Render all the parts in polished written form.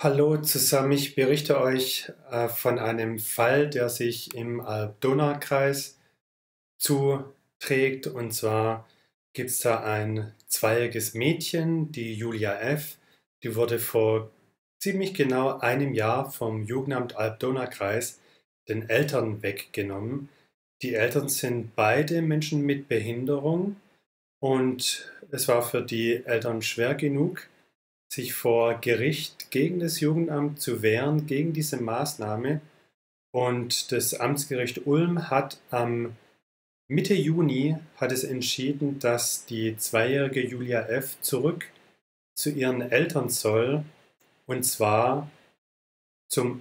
Hallo zusammen, ich berichte euch von einem Fall, der sich im Alb-Donau-Kreis zuträgt. Und zwar gibt es da ein zweijähriges Mädchen, die Julia F. Die wurde vor ziemlich genau einem Jahr vom Jugendamt Alb-Donau-Kreis den Eltern weggenommen. Die Eltern sind beide Menschen mit Behinderung und es war für die Eltern schwer genug, sich vor Gericht gegen das Jugendamt zu wehren, gegen diese Maßnahme. Und das Amtsgericht Ulm hat am Mitte Juni hat es entschieden, dass die zweijährige Julia F. zurück zu ihren Eltern soll, und zwar zum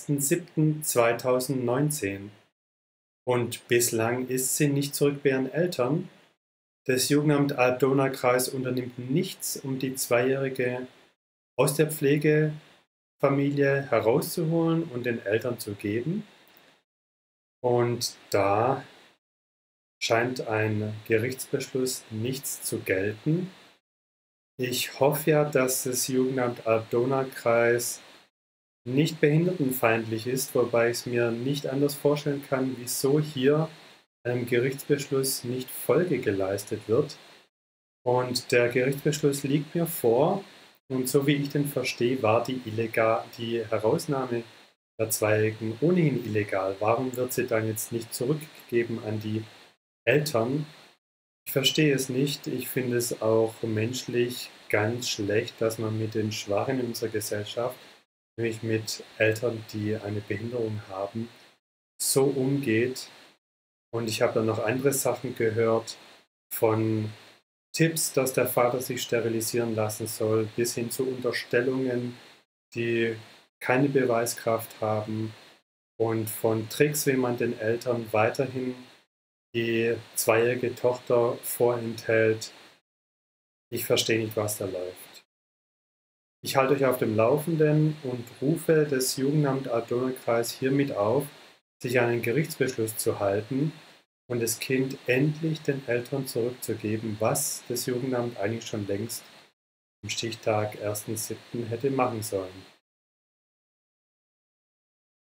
1.7.2019. Und bislang ist sie nicht zurück bei ihren Eltern. Das Jugendamt Alb-Donau-Kreis unternimmt nichts, um die Zweijährige aus der Pflegefamilie herauszuholen und den Eltern zu geben. Und da scheint ein Gerichtsbeschluss nichts zu gelten. Ich hoffe ja, dass das Jugendamt Alb-Donau-Kreis nicht behindertenfeindlich ist, wobei ich es mir nicht anders vorstellen kann, wieso hier einem Gerichtsbeschluss nicht Folge geleistet wird. Und der Gerichtsbeschluss liegt mir vor, und so wie ich den verstehe, war die Herausnahme der Zweijährigen ohnehin illegal. Warum wird sie dann jetzt nicht zurückgegeben an die Eltern? Ich verstehe es nicht. Ich finde es auch menschlich ganz schlecht, dass man mit den Schwachen in unserer Gesellschaft, nämlich mit Eltern, die eine Behinderung haben, so umgeht. Und ich habe dann noch andere Sachen gehört, von Tipps, dass der Vater sich sterilisieren lassen soll, bis hin zu Unterstellungen, die keine Beweiskraft haben, und von Tricks, wie man den Eltern weiterhin die zweijährige Tochter vorenthält. Ich verstehe nicht, was da läuft. Ich halte euch auf dem Laufenden und rufe das Jugendamt Alb-Donau-Kreis hiermit auf, sich an einen Gerichtsbeschluss zu halten und das Kind endlich den Eltern zurückzugeben, was das Jugendamt eigentlich schon längst am Stichtag 1.7. hätte machen sollen.